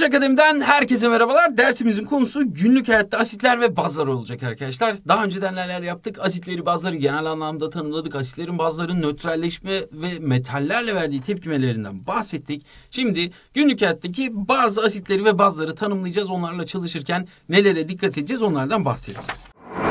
Koç Akademi'den herkese merhabalar. Dersimizin konusu günlük hayatta asitler ve bazlar olacak arkadaşlar. Daha önceden neler yaptık? Asitleri, bazları genel anlamda tanımladık. Asitlerin, bazların nötralleşme ve metallerle verdiği tepkimelerinden bahsettik. Şimdi günlük hayattaki bazı asitleri ve bazları tanımlayacağız. Onlarla çalışırken nelere dikkat edeceğiz onlardan bahsedeceğiz.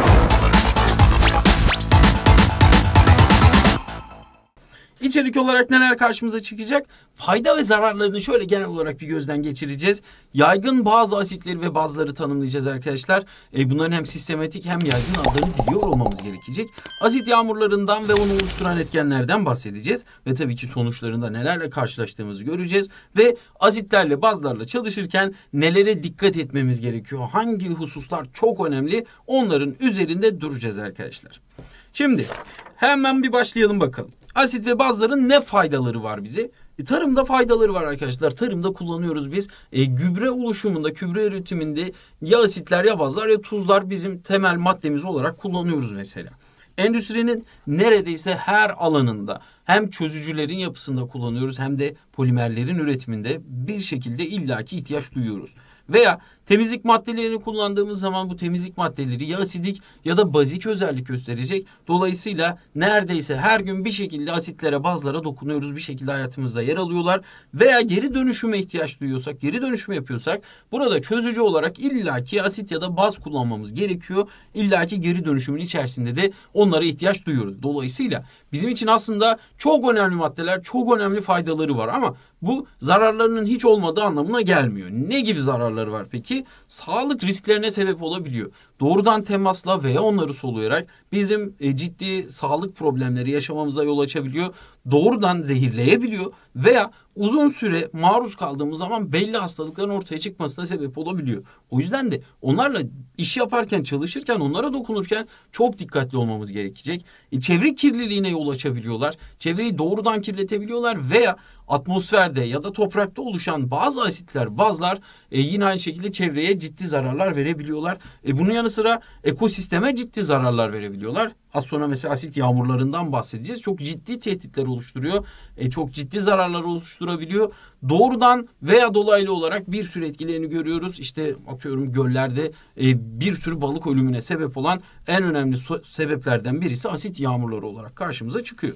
İçerik olarak neler karşımıza çıkacak? Fayda ve zararlarını şöyle genel olarak bir gözden geçireceğiz. Yaygın bazı asitleri ve bazları tanımlayacağız arkadaşlar. Bunların hem sistematik hem yaygın adlarını biliyor olmamız gerekecek. Asit yağmurlarından ve onu oluşturan etkenlerden bahsedeceğiz. Ve tabii ki sonuçlarında nelerle karşılaştığımızı göreceğiz. Ve asitlerle bazlarla çalışırken nelere dikkat etmemiz gerekiyor? Hangi hususlar çok önemli? Onların üzerinde duracağız arkadaşlar. Şimdi hemen bir başlayalım bakalım. Asit ve bazların ne faydaları var bize? Tarımda faydaları var arkadaşlar. Tarımda kullanıyoruz biz. Gübre oluşumunda, gübre üretiminde ya asitler ya bazlar ya tuzlar bizim temel maddemiz olarak kullanıyoruz mesela. Endüstrinin neredeyse her alanında hem çözücülerin yapısında kullanıyoruz hem de polimerlerin üretiminde bir şekilde illaki ihtiyaç duyuyoruz. Veya temizlik maddelerini kullandığımız zaman bu temizlik maddeleri ya asidik ya da bazik özellik gösterecek. Dolayısıyla neredeyse her gün bir şekilde asitlere, bazlara dokunuyoruz. Bir şekilde hayatımızda yer alıyorlar. Veya geri dönüşüme ihtiyaç duyuyorsak, geri dönüşüm yapıyorsak burada çözücü olarak illaki asit ya da baz kullanmamız gerekiyor. İllaki geri dönüşümün içerisinde de onlara ihtiyaç duyuyoruz. Dolayısıyla bizim için aslında çok önemli maddeler, çok önemli faydaları var ama bu zararlarının hiç olmadığı anlamına gelmiyor. Ne gibi zararları var peki? Sağlık risklerine sebep olabiliyor. Doğrudan temasla veya onları soluyarak bizim ciddi sağlık problemleri yaşamamıza yol açabiliyor. Doğrudan zehirleyebiliyor veya uzun süre maruz kaldığımız zaman belli hastalıkların ortaya çıkmasına sebep olabiliyor. O yüzden de onlarla iş yaparken, çalışırken, onlara dokunurken çok dikkatli olmamız gerekecek. Çevre kirliliğine yol açabiliyorlar. Çevreyi doğrudan kirletebiliyorlar veya atmosferde ya da toprakta oluşan bazı asitler, bazlar yine aynı şekilde çevreye ciddi zararlar verebiliyorlar. Bunun yanı sıra ekosisteme ciddi zararlar verebiliyorlar. Az sonra mesela asit yağmurlarından bahsedeceğiz. Çok ciddi tehditler oluşturuyor. Çok ciddi zararlar oluşturabiliyor. Doğrudan veya dolaylı olarak bir sürü etkilerini görüyoruz. İşte atıyorum göllerde bir sürü balık ölümüne sebep olan en önemli sebeplerden birisi asit yağmurları olarak karşımıza çıkıyor.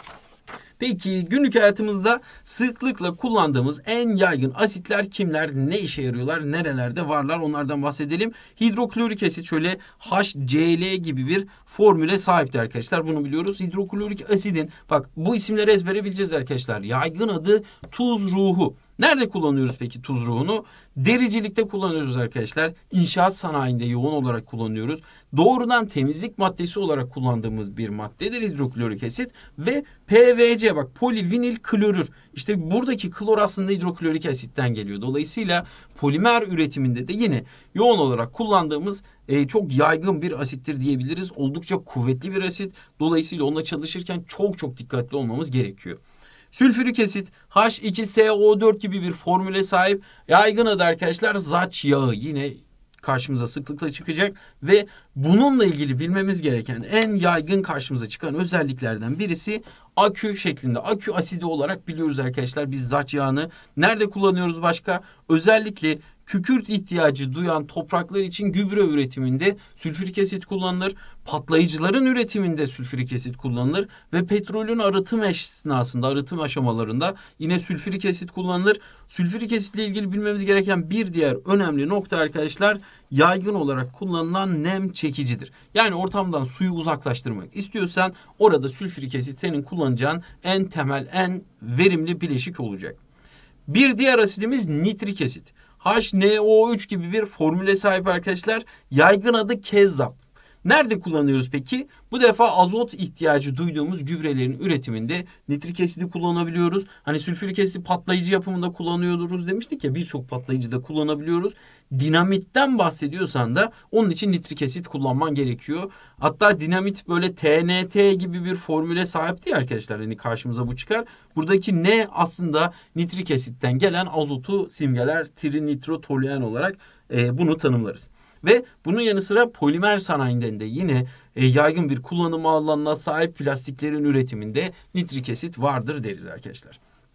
Peki günlük hayatımızda sıklıkla kullandığımız en yaygın asitler kimler? Ne işe yarıyorlar? Nerelerde varlar? Onlardan bahsedelim. Hidroklorik asit şöyle HCl gibi bir formüle sahiptir arkadaşlar. Bunu biliyoruz. Hidroklorik asidin bak bu isimleri ezbere bileceğiz arkadaşlar. Yaygın adı tuz ruhu. Nerede kullanıyoruz peki tuz ruhunu? Dericilikte kullanıyoruz arkadaşlar. İnşaat sanayinde yoğun olarak kullanıyoruz. Doğrudan temizlik maddesi olarak kullandığımız bir maddedir hidroklorik asit. Ve PVC bak polivinil klorür. İşte buradaki klor aslında hidroklorik asitten geliyor. Dolayısıyla polimer üretiminde de yine yoğun olarak kullandığımız çok yaygın bir asittir diyebiliriz. Oldukça kuvvetli bir asit. Dolayısıyla onunla çalışırken çok dikkatli olmamız gerekiyor. Sülfürik asit H2SO4 gibi bir formüle sahip. Yaygın adı arkadaşlar zaç yağı. Yine karşımıza sıklıkla çıkacak ve bununla ilgili bilmemiz gereken en yaygın karşımıza çıkan özelliklerden birisi akü şeklinde. Akü asidi olarak biliyoruz arkadaşlar biz zaç yağını. Nerede kullanıyoruz başka? Özellikle kükürt ihtiyacı duyan topraklar için gübre üretiminde sülfürik asit kullanılır. Patlayıcıların üretiminde sülfürik asit kullanılır. Ve petrolün arıtım esnasında, arıtım aşamalarında yine sülfürik asit kullanılır. Sülfürik asitle ilgili bilmemiz gereken bir diğer önemli nokta arkadaşlar yaygın olarak kullanılan nem çekicidir. Yani ortamdan suyu uzaklaştırmak istiyorsan orada sülfürik asit senin kullanacağın en temel, en verimli bileşik olacak. Bir diğer asidimiz nitrik asit. HNO3 gibi bir formüle sahip arkadaşlar. Yaygın adı kezzap. Nerede kullanıyoruz peki? Bu defa azot ihtiyacı duyduğumuz gübrelerin üretiminde nitrik asidi kullanabiliyoruz. Hani sülfürik asidi patlayıcı yapımında kullanıyoruz demiştik ya, birçok patlayıcıda kullanabiliyoruz. Dinamitten bahsediyorsan da onun için nitrik asit kullanman gerekiyor. Hatta dinamit böyle TNT gibi bir formüle sahipti ya arkadaşlar. Hani karşımıza bu çıkar. Buradaki N aslında nitrik asitten gelen azotu simgeler, trinitrotoluen olarak bunu tanımlarız. Ve bunun yanı sıra polimer sanayinden de yine yaygın bir kullanım alanına sahip plastiklerin üretiminde nitrik asit vardır deriz arkadaşlar.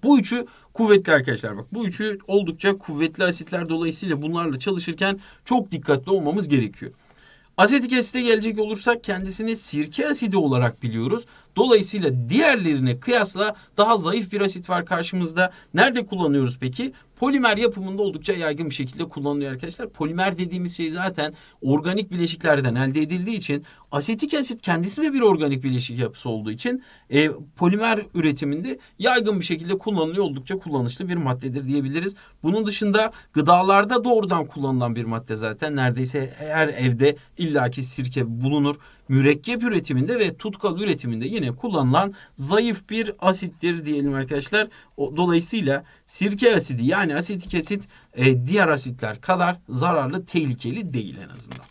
Bu üçü kuvvetli arkadaşlar. Bak bu üçü oldukça kuvvetli asitler, dolayısıyla bunlarla çalışırken çok dikkatli olmamız gerekiyor. Asetik asite gelecek olursak kendisini sirke asidi olarak biliyoruz. Dolayısıyla diğerlerine kıyasla daha zayıf bir asit var karşımızda. Nerede kullanıyoruz peki? Polimer yapımında oldukça yaygın bir şekilde kullanılıyor arkadaşlar. Polimer dediğimiz şey zaten organik bileşiklerden elde edildiği için, asetik asit kendisi de bir organik bileşik yapısı olduğu için polimer üretiminde yaygın bir şekilde kullanılıyor, oldukça kullanışlı bir maddedir diyebiliriz. Bunun dışında gıdalarda doğrudan kullanılan bir madde zaten. Neredeyse her evde illaki sirke bulunur. Mürekkep üretiminde ve tutkal üretiminde yine kullanılan zayıf bir asittir diyelim arkadaşlar. Dolayısıyla sirke asidi yani asetik asit diğer asitler kadar zararlı, tehlikeli değil en azından.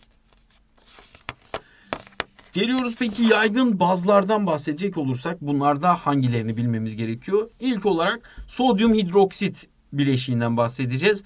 Geliyoruz peki yaygın bazlardan bahsedecek olursak bunlarda hangilerini bilmemiz gerekiyor? İlk olarak sodyum hidroksit bileşiğinden bahsedeceğiz.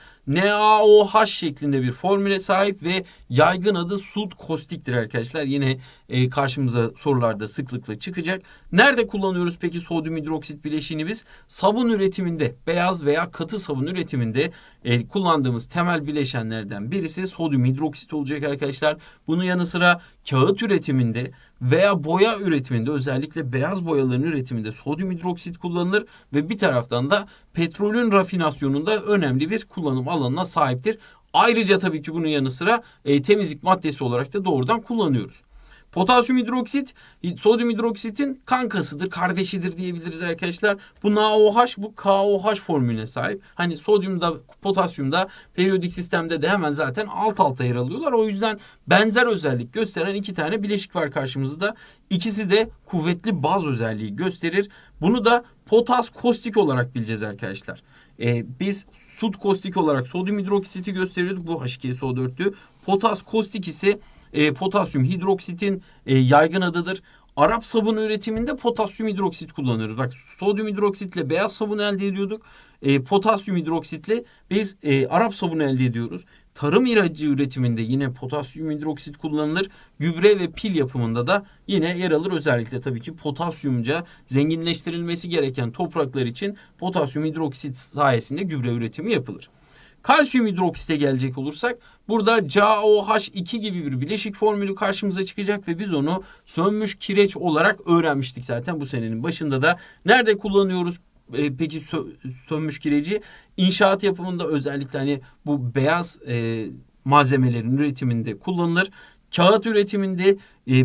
NaOH şeklinde bir formüle sahip ve yaygın adı sud kostiktir arkadaşlar. Yine karşımıza sorularda sıklıkla çıkacak. Nerede kullanıyoruz peki sodyum hidroksit bileşiğini biz? Sabun üretiminde, beyaz veya katı sabun üretiminde kullandığımız temel bileşenlerden birisi sodyum hidroksit olacak arkadaşlar. Bunun yanı sıra kağıt üretiminde veya boya üretiminde, özellikle beyaz boyaların üretiminde sodyum hidroksit kullanılır ve bir taraftan da petrolün rafinasyonunda önemli bir kullanım alanına sahiptir. Ayrıca tabii ki bunun yanı sıra temizlik maddesi olarak da doğrudan kullanıyoruz. Potasyum hidroksit, sodyum hidroksitin kankasıdır, kardeşidir diyebiliriz arkadaşlar. Bu NaOH, bu KOH formülüne sahip. Hani sodyumda, potasyumda periyodik sistemde de hemen zaten alt alta yer alıyorlar. O yüzden benzer özellik gösteren iki tane bileşik var karşımızda. İkisi de kuvvetli baz özelliği gösterir. Bunu da potas kostik olarak bileceğiz arkadaşlar. Biz sud kostik olarak sodyum hidroksiti gösteriyorduk. Bu H2SO4'tü. Potas kostik ise potasyum hidroksitin yaygın adıdır. Arap sabunu üretiminde potasyum hidroksit kullanıyoruz. Bak sodyum hidroksitle beyaz sabun elde ediyorduk. Potasyum hidroksitle biz Arap sabunu elde ediyoruz. Tarım ilacı üretiminde yine potasyum hidroksit kullanılır. Gübre ve pil yapımında da yine yer alır. Özellikle tabii ki potasyumca zenginleştirilmesi gereken topraklar için potasyum hidroksit sayesinde gübre üretimi yapılır. Kalsiyum hidroksite gelecek olursak burada CaOH2 gibi bir bileşik formülü karşımıza çıkacak ve biz onu sönmüş kireç olarak öğrenmiştik zaten bu senenin başında da. Nerede kullanıyoruz peki sönmüş kireci? İnşaat yapımında özellikle hani bu beyaz malzemelerin üretiminde kullanılır. Kağıt üretiminde,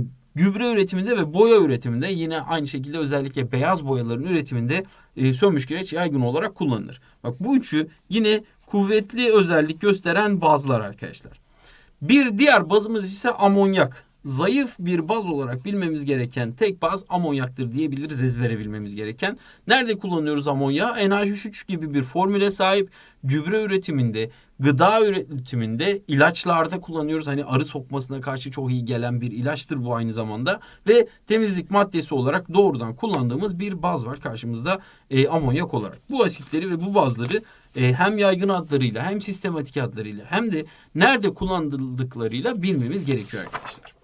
gübre üretiminde ve boya üretiminde yine aynı şekilde özellikle beyaz boyaların üretiminde sönmüş kireç yaygın olarak kullanılır. Bak bu üçü yine kuvvetli özellik gösteren bazlar arkadaşlar. Bir diğer bazımız ise amonyak. Zayıf bir baz olarak bilmemiz gereken tek baz amonyaktır diyebiliriz, ezbere bilmemiz gereken. Nerede kullanıyoruz amonyağı? NH3 gibi bir formüle sahip. Gübre üretiminde, gıda üretiminde, ilaçlarda kullanıyoruz. Hani arı sokmasına karşı çok iyi gelen bir ilaçtır bu aynı zamanda. Ve temizlik maddesi olarak doğrudan kullandığımız bir baz var karşımızda amonyak olarak. Bu asitleri ve bu bazları hem yaygın adlarıyla hem sistematik adlarıyla hem de nerede kullanıldıklarıyla bilmemiz gerekiyor arkadaşlar.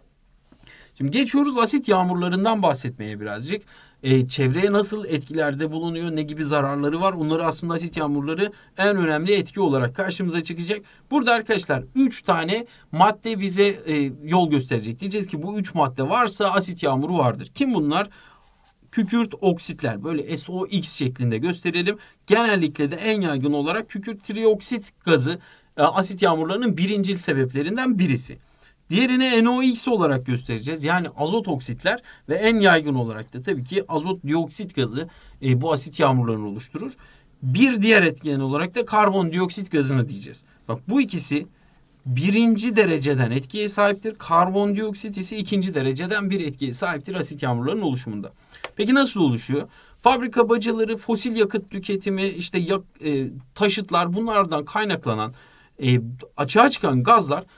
Şimdi geçiyoruz asit yağmurlarından bahsetmeye birazcık. Çevreye nasıl etkilerde bulunuyor, ne gibi zararları var? Onları aslında asit yağmurları en önemli etki olarak karşımıza çıkacak. Burada arkadaşlar 3 tane madde bize yol gösterecek. Diyeceğiz ki bu 3 madde varsa asit yağmuru vardır. Kim bunlar? Kükürt oksitler, böyle SOX şeklinde gösterelim. Genellikle de en yaygın olarak kükürt trioksit gazı asit yağmurlarının birincil sebeplerinden birisi. Diğerini NOx olarak göstereceğiz. Yani azot oksitler ve en yaygın olarak da tabii ki azot dioksit gazı bu asit yağmurlarını oluşturur. Bir diğer etken olarak da karbondioksit gazını diyeceğiz. Bak bu ikisi birinci dereceden etkiye sahiptir. Karbondioksit ise ikinci dereceden bir etkiye sahiptir asit yağmurlarının oluşumunda. Peki nasıl oluşuyor? Fabrika bacaları, fosil yakıt tüketimi, işte taşıtlar, bunlardan kaynaklanan açığa çıkan gazlar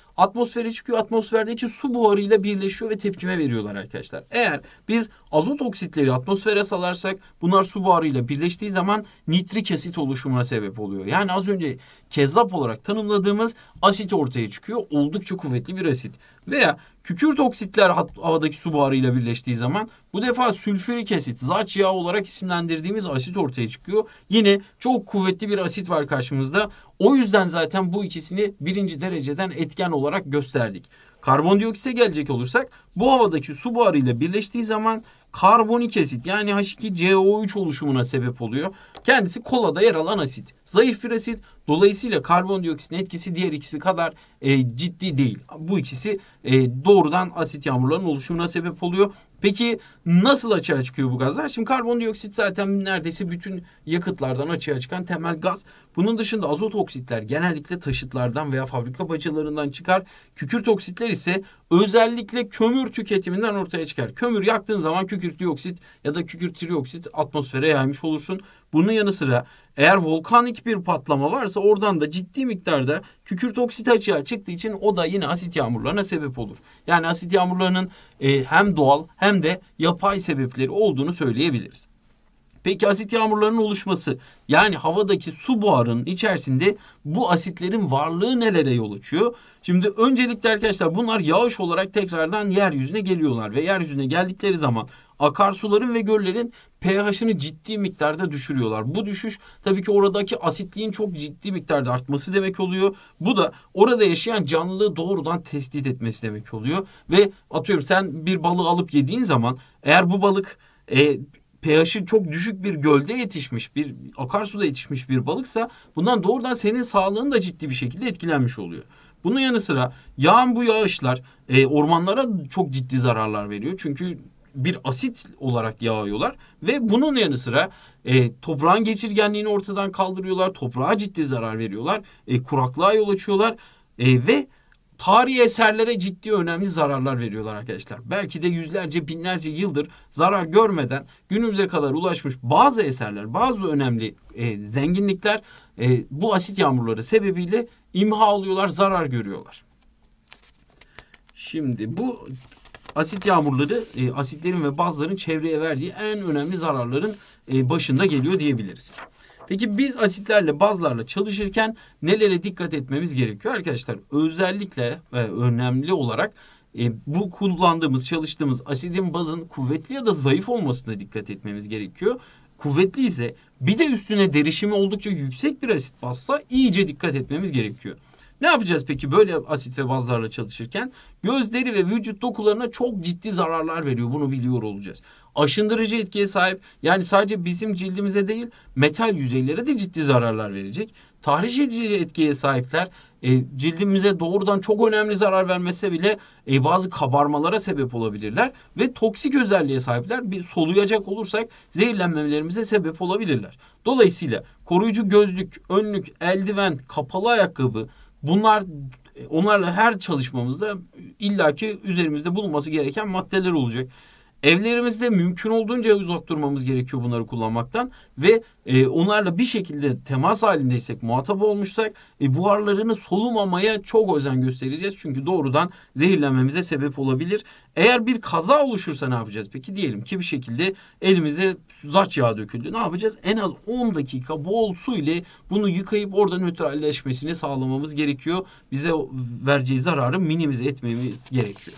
atmosfere çıkıyor. Atmosferdeki su buharıyla birleşiyor ve tepkime veriyorlar arkadaşlar. Eğer biz azot oksitleri atmosfere salarsak bunlar su buharıyla birleştiği zaman nitrik asit oluşumuna sebep oluyor. Yani az önce kezzap olarak tanımladığımız asit ortaya çıkıyor. Oldukça kuvvetli bir asit. Veya kükürt oksitler havadaki su buharıyla birleştiği zaman bu defa sülfürik asit, zaç yağı olarak isimlendirdiğimiz asit ortaya çıkıyor. Yine çok kuvvetli bir asit var karşımızda. O yüzden zaten bu ikisini birinci dereceden etken olarak gösterdik. Karbondioksite gelecek olursak bu havadaki su buharıyla birleştiği zaman karbonik asit yani H2CO3 oluşumuna sebep oluyor. Kendisi kolada yer alan asit. Zayıf bir asit. Dolayısıyla karbondioksitin etkisi diğer ikisi kadar ciddi değil. Bu ikisi doğrudan asit yağmurlarının oluşumuna sebep oluyor. Peki nasıl açığa çıkıyor bu gazlar? Şimdi karbondioksit zaten neredeyse bütün yakıtlardan açığa çıkan temel gaz. Bunun dışında azot oksitler genellikle taşıtlardan veya fabrika bacalarından çıkar. Kükürt oksitler ise özellikle kömür tüketiminden ortaya çıkar. Kömür yaktığın zaman kükürt dioksit ya da kükürt trioksit atmosfere yaymış olursun. Bunun yanı sıra eğer volkanik bir patlama varsa oradan da ciddi miktarda kükürt oksit açığa çıktığı için o da yine asit yağmurlarına sebep olur. Yani asit yağmurlarının hem doğal hem de yapay sebepleri olduğunu söyleyebiliriz. Peki asit yağmurlarının oluşması yani havadaki su buharının içerisinde bu asitlerin varlığı nelere yol açıyor? Şimdi öncelikle arkadaşlar bunlar yağış olarak tekrardan yeryüzüne geliyorlar ve yeryüzüne geldikleri zaman akarsuların ve göllerin pH'ını ciddi miktarda düşürüyorlar. Bu düşüş tabii ki oradaki asitliğin çok ciddi miktarda artması demek oluyor. Bu da orada yaşayan canlılığı doğrudan tehdit etmesi demek oluyor. Ve atıyorum sen bir balığı alıp yediğin zaman eğer bu balık pH'i çok düşük bir gölde yetişmiş, bir akarsuda yetişmiş bir balıksa bundan doğrudan senin sağlığın da ciddi bir şekilde etkilenmiş oluyor. Bunun yanı sıra yağan bu yağışlar ormanlara çok ciddi zararlar veriyor. Çünkü bir asit olarak yağıyorlar ve bunun yanı sıra toprağın geçirgenliğini ortadan kaldırıyorlar. Toprağa ciddi zarar veriyorlar. Kuraklığa yol açıyorlar ve tarihi eserlere ciddi önemli zararlar veriyorlar arkadaşlar. Belki de yüzlerce binlerce yıldır zarar görmeden günümüze kadar ulaşmış bazı eserler, bazı önemli zenginlikler bu asit yağmurları sebebiyle imha oluyorlar, zarar görüyorlar. Şimdi bu asit yağmurları asitlerin ve bazların çevreye verdiği en önemli zararların başında geliyor diyebiliriz. Peki biz asitlerle, bazlarla çalışırken nelere dikkat etmemiz gerekiyor arkadaşlar? Özellikle ve önemli olarak bu kullandığımız, çalıştığımız asidin, bazın kuvvetli ya da zayıf olmasına dikkat etmemiz gerekiyor. Kuvvetli ise bir de üstüne derişimi oldukça yüksek bir asit bazsa iyice dikkat etmemiz gerekiyor. Ne yapacağız peki böyle asit ve bazlarla çalışırken? Gözleri ve vücut dokularına çok ciddi zararlar veriyor. Bunu biliyor olacağız. Aşındırıcı etkiye sahip, yani sadece bizim cildimize değil metal yüzeylere de ciddi zararlar verecek. Tahriş edici etkiye sahipler. Cildimize doğrudan çok önemli zarar vermese bile bazı kabarmalara sebep olabilirler. Ve toksik özelliğe sahipler. Bir soluyacak olursak zehirlenmelerimize sebep olabilirler. Dolayısıyla koruyucu gözlük, önlük, eldiven, kapalı ayakkabı, onlarla her çalışmamızda illaki üzerimizde bulunması gereken maddeler olacak. Evlerimizde mümkün olduğunca uzak durmamız gerekiyor bunları kullanmaktan ve onlarla bir şekilde temas halindeysek, muhatap olmuşsak buharlarını solumamaya çok özen göstereceğiz. Çünkü doğrudan zehirlenmemize sebep olabilir. Eğer bir kaza oluşursa ne yapacağız peki? Diyelim ki bir şekilde elimize zaç yağı döküldü. Ne yapacağız? En az 10 dakika bol su ile bunu yıkayıp orada nötralleşmesini sağlamamız gerekiyor. Bize vereceği zararı minimize etmemiz gerekiyor.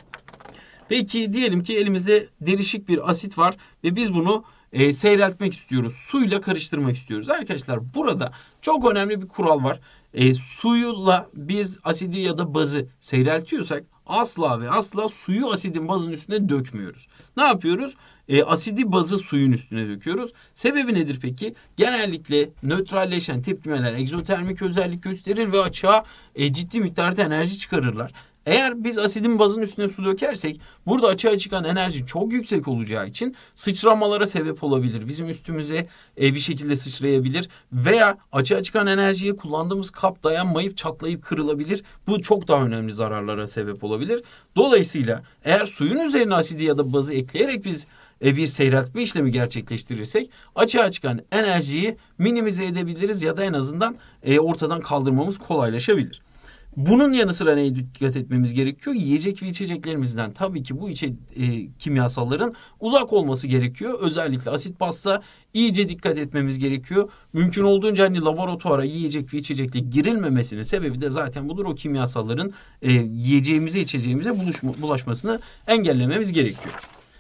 Peki diyelim ki elimizde derişik bir asit var ve biz bunu seyreltmek istiyoruz. Suyla karıştırmak istiyoruz. Arkadaşlar burada çok önemli bir kural var. Suyla biz asidi ya da bazı seyreltiyorsak asla ve asla suyu asidin bazın üstüne dökmüyoruz. Ne yapıyoruz? Asidi bazı suyun üstüne döküyoruz. Sebebi nedir peki? Genellikle nötralleşen tepkimeler egzotermik özellik gösterir ve açığa ciddi miktarda enerji çıkarırlar. Eğer biz asidin bazın üstüne su dökersek burada açığa çıkan enerji çok yüksek olacağı için sıçramalara sebep olabilir. Bizim üstümüze bir şekilde sıçrayabilir veya açığa çıkan enerjiye kullandığımız kap dayanmayıp çatlayıp kırılabilir. Bu çok daha önemli zararlara sebep olabilir. Dolayısıyla eğer suyun üzerine asidi ya da bazı ekleyerek biz bir seyreltme işlemi gerçekleştirirsek açığa çıkan enerjiyi minimize edebiliriz ya da en azından ortadan kaldırmamız kolaylaşabilir. Bunun yanı sıra neye dikkat etmemiz gerekiyor? Yiyecek ve içeceklerimizden tabii ki bu kimyasalların uzak olması gerekiyor. Özellikle asit bazsa iyice dikkat etmemiz gerekiyor. Mümkün olduğunca hani laboratuvara yiyecek ve içecekle girilmemesinin sebebi de zaten budur. O kimyasalların yiyeceğimize içeceğimize bulaşmasını engellememiz gerekiyor.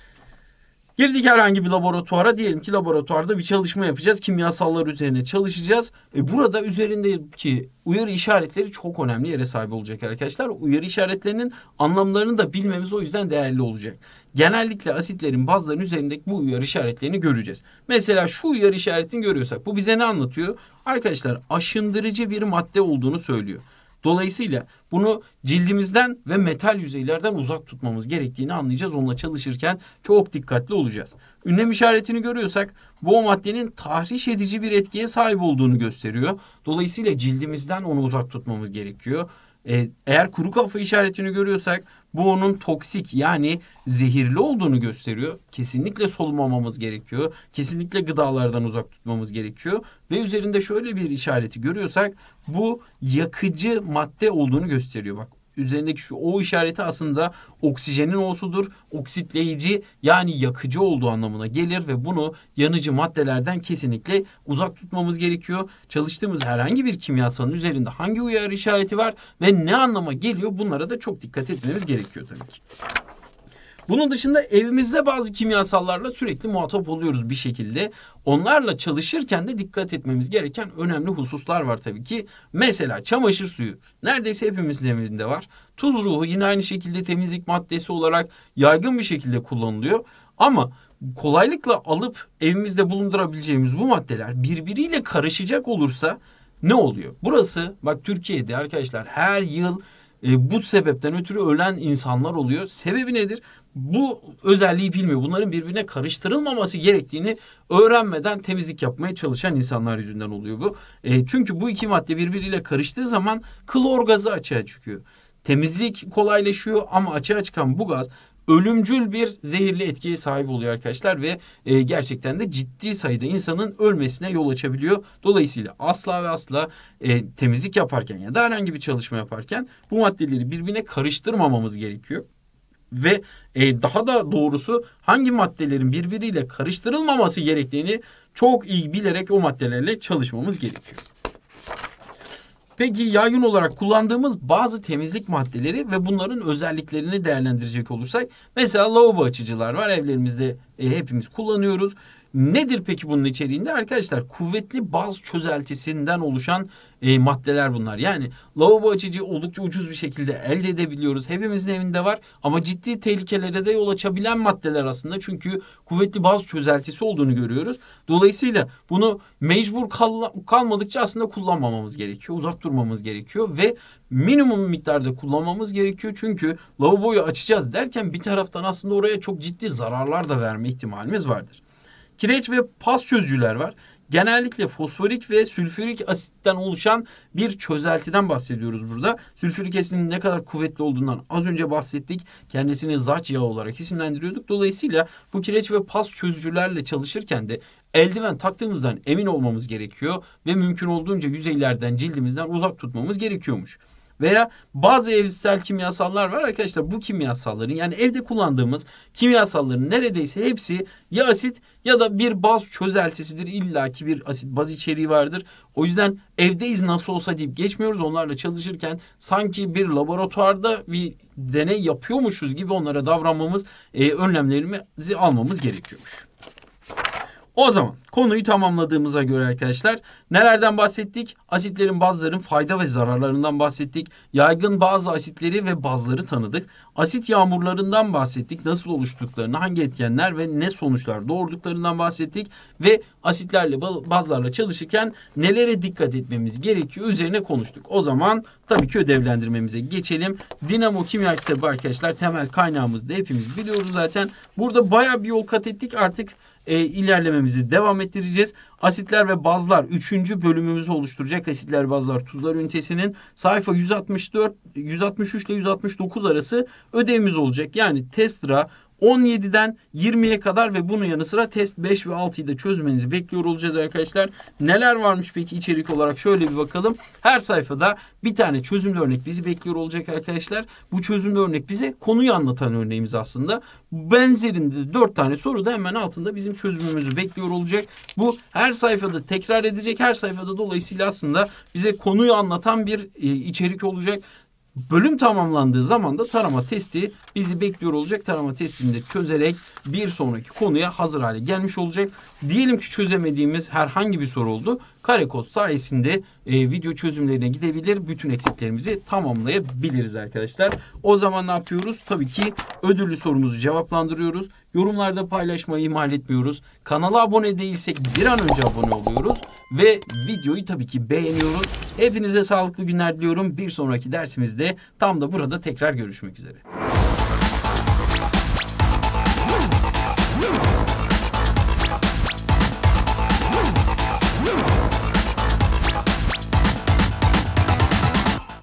Girdik herhangi bir laboratuvara. Diyelim ki laboratuvarda bir çalışma yapacağız. Kimyasallar üzerine çalışacağız. Burada üzerindeki uyarı işaretleri çok önemli yere sahip olacak arkadaşlar. Uyarı işaretlerinin anlamlarını da bilmemiz o yüzden değerli olacak. Genellikle asitlerin, bazların üzerindeki bu uyarı işaretlerini göreceğiz. Mesela şu uyarı işaretini görüyorsak bu bize ne anlatıyor? Arkadaşlar aşındırıcı bir madde olduğunu söylüyor. Dolayısıyla bunu cildimizden ve metal yüzeylerden uzak tutmamız gerektiğini anlayacağız. Onunla çalışırken çok dikkatli olacağız. Ünlem işaretini görüyorsak bu o maddenin tahriş edici bir etkiye sahip olduğunu gösteriyor. Dolayısıyla cildimizden onu uzak tutmamız gerekiyor. Eğer kuru kafa işaretini görüyorsak bu onun toksik yani zehirli olduğunu gösteriyor. Kesinlikle solumamamız gerekiyor. Kesinlikle gıdalardan uzak tutmamız gerekiyor. Ve üzerinde şöyle bir işareti görüyorsak bu yakıcı madde olduğunu gösteriyor. Bak üzerindeki şu O işareti aslında oksijenin O'sudur. Oksitleyici yani yakıcı olduğu anlamına gelir ve bunu yanıcı maddelerden kesinlikle uzak tutmamız gerekiyor. Çalıştığımız herhangi bir kimyasalın üzerinde hangi uyarı işareti var ve ne anlama geliyor bunlara da çok dikkat etmemiz gerekiyor tabii ki. Bunun dışında evimizde bazı kimyasallarla sürekli muhatap oluyoruz bir şekilde. Onlarla çalışırken de dikkat etmemiz gereken önemli hususlar var tabii ki. Mesela çamaşır suyu neredeyse hepimizin evinde var. Tuz ruhu yine aynı şekilde temizlik maddesi olarak yaygın bir şekilde kullanılıyor. Ama kolaylıkla alıp evimizde bulundurabileceğimiz bu maddeler birbiriyle karışacak olursa ne oluyor? Burası bak Türkiye'de arkadaşlar her yıl bu sebepten ötürü ölen insanlar oluyor. Sebebi nedir? Bu özelliği bilmiyor. Bunların birbirine karıştırılmaması gerektiğini öğrenmeden temizlik yapmaya çalışan insanlar yüzünden oluyor bu. Çünkü bu iki madde birbiriyle karıştığı zaman klor gazı açığa çıkıyor. Temizlik kolaylaşıyor ama açığa çıkan bu gaz ölümcül bir zehirli etkiye sahip oluyor arkadaşlar ve gerçekten de ciddi sayıda insanın ölmesine yol açabiliyor. Dolayısıyla asla ve asla temizlik yaparken ya da herhangi bir çalışma yaparken bu maddeleri birbirine karıştırmamamız gerekiyor. Ve daha da doğrusu hangi maddelerin birbiriyle karıştırılmaması gerektiğini çok iyi bilerek o maddelerle çalışmamız gerekiyor. Peki yaygın olarak kullandığımız bazı temizlik maddeleri ve bunların özelliklerini değerlendirecek olursak mesela lavabo açıcılar var evlerimizde hepimiz kullanıyoruz. Nedir peki bunun içeriğinde arkadaşlar? Kuvvetli baz çözeltisinden oluşan maddeler bunlar. Yani lavabo açıcı oldukça ucuz bir şekilde elde edebiliyoruz. Hepimizin evinde var ama ciddi tehlikelere de yol açabilen maddeler aslında. Çünkü kuvvetli baz çözeltisi olduğunu görüyoruz. Dolayısıyla bunu mecbur kalmadıkça aslında kullanmamamız gerekiyor. Uzak durmamız gerekiyor ve minimum miktarda kullanmamız gerekiyor. Çünkü lavaboyu açacağız derken bir taraftan aslında oraya çok ciddi zararlar da verme ihtimalimiz vardır. Kireç ve pas çözücüler var. Genellikle fosforik ve sülfürik asitten oluşan bir çözeltiden bahsediyoruz burada. Sülfürik asitin ne kadar kuvvetli olduğundan az önce bahsettik. Kendisini zaç yağı olarak isimlendiriyorduk. Dolayısıyla bu kireç ve pas çözücülerle çalışırken de eldiven taktığımızdan emin olmamız gerekiyor ve mümkün olduğunca yüzeylerden, cildimizden uzak tutmamız gerekiyormuş. Veya bazı evsel kimyasallar var arkadaşlar. Bu kimyasalların yani evde kullandığımız kimyasalların neredeyse hepsi ya asit ya da bir baz çözeltisidir. İlla ki bir asit baz içeriği vardır. O yüzden evdeyiz nasıl olsa deyip geçmiyoruz. Onlarla çalışırken sanki bir laboratuvarda bir deney yapıyormuşuz gibi onlara davranmamız, önlemlerimizi almamız gerekiyormuş. O zaman konuyu tamamladığımıza göre arkadaşlar nelerden bahsettik? Asitlerin, bazların fayda ve zararlarından bahsettik. Yaygın bazı asitleri ve bazları tanıdık. Asit yağmurlarından bahsettik. Nasıl oluştuklarını, hangi etkenler ve ne sonuçlar doğurduklarından bahsettik. Ve asitlerle, bazlarla çalışırken nelere dikkat etmemiz gerekiyor üzerine konuştuk. O zaman tabii ki ödevlendirmemize geçelim. Dinamo Kimya kitabı arkadaşlar temel kaynağımızda hepimiz biliyoruz zaten. Burada bayağı bir yol kat ettik artık. İlerlememizi devam ettireceğiz. Asitler ve bazlar 3. bölümümüzü oluşturacak. Asitler, bazlar, tuzlar ünitesinin sayfa 163 ile 169 arası ödevimiz olacak. Yani Testra 17'den 20'ye kadar ve bunun yanı sıra test 5 ve 6'yı da çözmenizi bekliyor olacağız arkadaşlar. Neler varmış peki içerik olarak şöyle bir bakalım. Her sayfada bir tane çözümlü örnek bizi bekliyor olacak arkadaşlar. Bu çözümlü örnek bize konuyu anlatan örneğimiz aslında. Benzerinde de 4 tane soru da hemen altında bizim çözümümüzü bekliyor olacak. Bu her sayfada tekrar edecek. Her sayfada dolayısıyla aslında bize konuyu anlatan bir içerik olacak. Bölüm tamamlandığı zaman da tarama testi bizi bekliyor olacak. Tarama testini de çözerek bir sonraki konuya hazır hale gelmiş olacak. Diyelim ki çözemediğimiz herhangi bir soru oldu. Karekod sayesinde video çözümlerine gidebilir. Bütün eksiklerimizi tamamlayabiliriz arkadaşlar. O zaman ne yapıyoruz? Tabii ki ödüllü sorumuzu cevaplandırıyoruz. Yorumlarda paylaşmayı ihmal etmiyoruz. Kanala abone değilsek bir an önce abone oluyoruz. Ve videoyu tabii ki beğeniyoruz. Hepinize sağlıklı günler diliyorum. Bir sonraki dersimizde tam da burada tekrar görüşmek üzere.